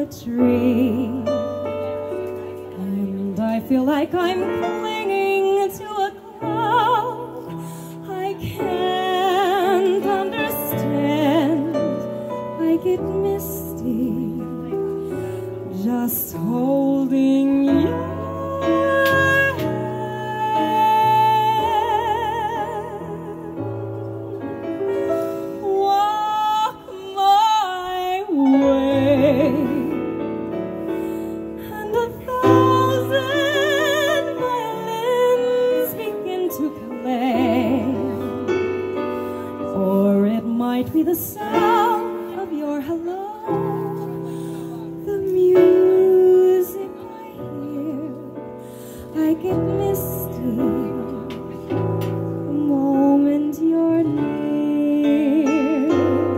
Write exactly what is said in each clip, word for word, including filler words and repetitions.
tree, and I feel like I'm clinging to a cloud. I can't understand. I get misty just holding you. Might be the sound of your hello, the music I hear. I get misty the moment you're near.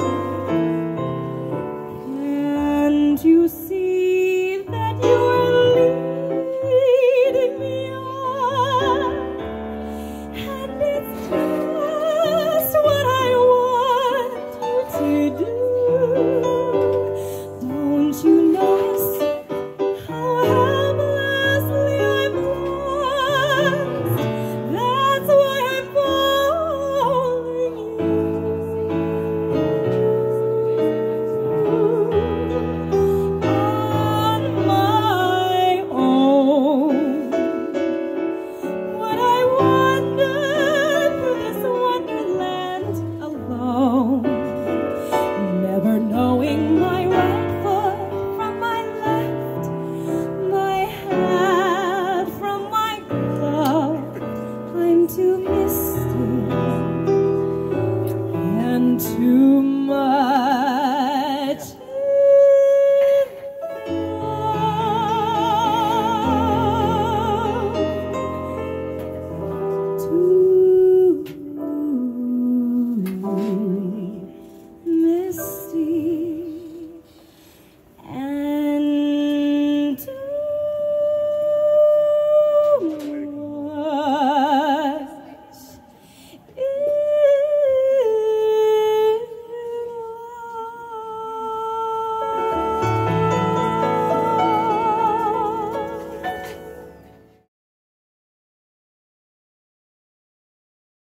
Can't you see that you're leading me on? And it's just what I want to do. Don't you notice how helplessly I'm lost? That's why I'm following you on my own. When I wander through this wonderland alone, never knowing my right foot from my left, my hat from my glove, I'm too misty and too much in love to misty.